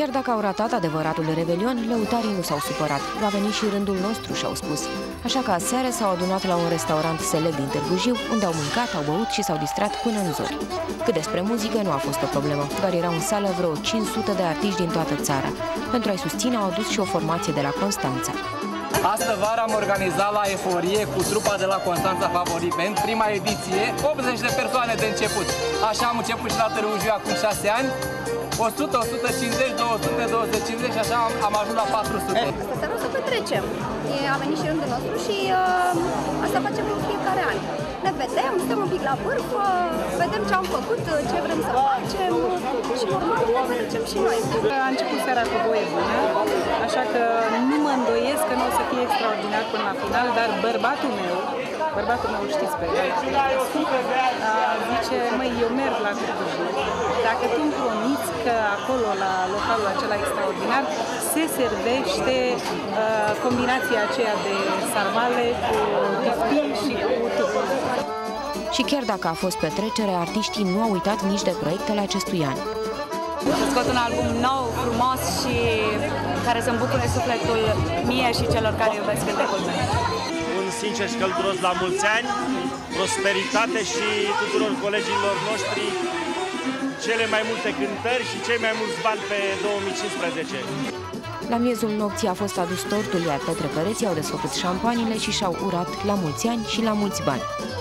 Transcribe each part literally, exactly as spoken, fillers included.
Chiar dacă au ratat adevăratul revelion, lăutarii nu s-au supărat. Va veni și rândul nostru, și-au spus. Așa că aseară s-au adunat la un restaurant select din Târgu Jiu, unde au mâncat, au băut și s-au distrat până în zori. Cât despre muzică, nu a fost o problemă, doar erau în sală vreo cinci sute de artiști din toată țara. Pentru a-i susține au adus și o formație de la Constanța. Astă vară am organizat la Eforie cu trupa de la Constanța Favori Band, prima ediție, optzeci de persoane de început. Așa am început și la Târgu Jiu acum șase ani. o sută, o sută cincizeci, două sute, două sute cincizeci și așa am, am ajuns la patru sute. Asta seara o să petrecem. E, a venit și rândul nostru și uh, asta facem în fiecare an. Ne vedem, stăm un pic la vârf, uh, vedem ce am făcut, ce vrem să facem și normal ne petrecem și noi. A început seara cu voie bună, așa că nu mă îndoiesc că nu o să fie extraordinar până la final, dar bărbatul meu, bărbatul meu știți pe el, zice, măi, eu merg la Târgu Jiu, dacă tu îmi promiți că acolo, la localul acela extraordinar, se servește uh, combinația aceea de sarmale cu piftin și cu tucă. Și chiar dacă a fost petrecere, artiștii nu au uitat nici de proiectele acestui an. Scot un album nou, frumos și care să-mi bucure sufletul mie și celor care iubesc cântecul meu. Un sincer și călduros la mulți ani, prosperitate și tuturor colegilor noștri, cele mai multe cântări și cei mai mulți bani pe două mii cincisprezece. La miezul nopții a fost adus tortul, iar petrecăreții au desfăcut șampanile și și-au urat la mulți ani și la mulți bani.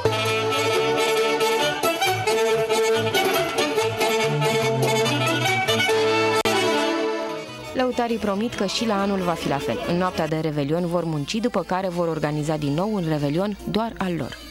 Lăutarii promit că și la anul va fi la fel. În noaptea de Revelion vor munci, după care vor organiza din nou un Revelion doar al lor.